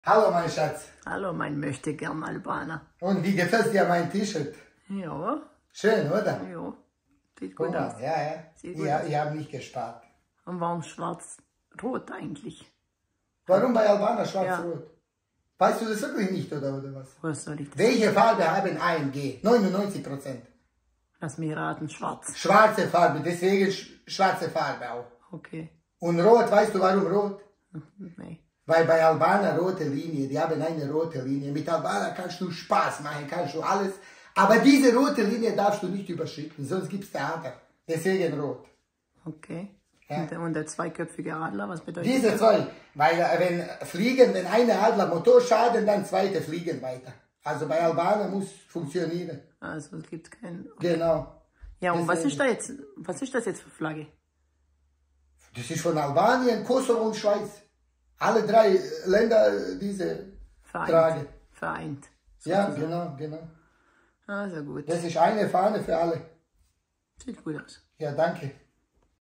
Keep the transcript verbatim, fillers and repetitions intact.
Hallo mein Schatz. Hallo, mein möchtegern Albaner. Und wie gefällt dir mein T-Shirt? Ja, Schön, oder? ja, sieht Guck gut mal, aus. ja, ja. Sieht gut Ja, aus. ich habe nicht gespart. Und warum schwarz-rot eigentlich? Warum bei Albaner schwarz-rot? Ja. Weißt du das wirklich nicht, oder, oder was? Was soll ich das? Welche Farbe haben A M G? neunundneunzig Prozent. Lass mich raten, schwarz. Schwarze Farbe, deswegen sch schwarze Farbe auch. Okay, Und rot, weißt du warum rot? nee. Weil bei Albaner rote Linie, die haben eine rote Linie. Mit Albaner kannst du Spaß machen, kannst du alles. Aber diese rote Linie darfst du nicht überschritten, sonst gibt es Theater. Deswegen rot. Okay. Ja. Und, der, und der zweiköpfige Adler, was bedeutet Diese das? zwei, weil äh, wenn fliegen, wenn eine Adler Motorschaden, dann zweite fliegen weiter. Also bei Albaner muss funktionieren. Also es gibt keinen... Okay. Genau. Ja, und was Deswegen. ist da jetzt, was ist das jetzt für Flagge? Das ist von Albanien, Kosovo und Schweiz. Alle drei Länder diese Vereint. tragen. Vereint. Ja, sozusagen. genau, genau. Also gut. Das ist eine Fahne für alle. Sieht gut aus. Ja, danke.